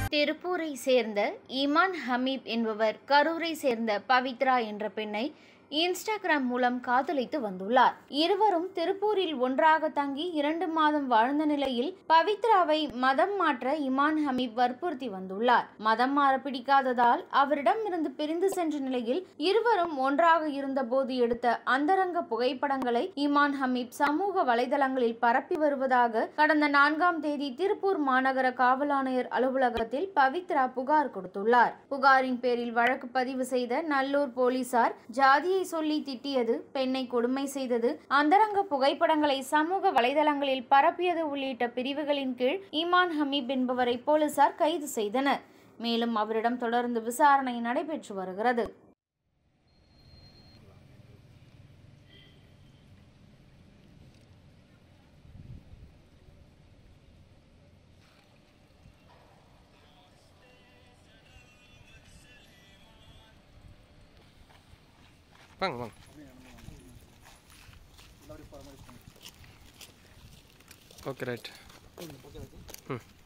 திருப்பூரை சேர்ந்த இமான் ஹமீப் என்பவர் கரூரை சேர்ந்த பவித்ரா என்ற பெண்ணை இன்ஸ்டாகிராம் மூலம் காதலித்து வந்துள்ளார். இருவரும் திருப்பூரில் ஒன்றாக தங்கி 2 மாதம் வாழ்ந்த நிலையில் பவித்ராவை மதம் மாற்ற இமான் ஹமீப் வற்புறுத்தி வந்துள்ளார். மதம் மாற பிடிக்காததால் அவரிடம் இருந்து பிரிந்து சென்ற நிலையில் இருவரும் ஒன்றாக இருந்தபோது எடுத்த அந்தரங்க புகைப்படங்களை இமான் ஹமீப் சமூக வலைதளங்களில் பரப்பி வருவதாக கடந்த 4ஆம் தேதி திருப்பூர் மாநகர காவல் ஆணையர் அலுவலகத்தில் பவித்ரா புகார் கொடுத்துள்ளார். புகாரின் பேரில் வழக்கு பதிவு செய்த நல்லூர் போலீசார் ஜாதியை சொல்லி திட்டியது, பெண்ணை கொடுமை செய்தது, அந்தரங்க புகைப்படங்களை சமூக வலைதளங்களில் பரப்பியது உள்ளிட்ட பிரிவுகளின் கீழ் இமான் ஹமீப் என்பவரை போலீசார் கைது செய்தனர். மேலும் அவரிடம் தொடர்ந்து விசாரணை நடைபெற்று வருகிறது. வாங்க. Okay right.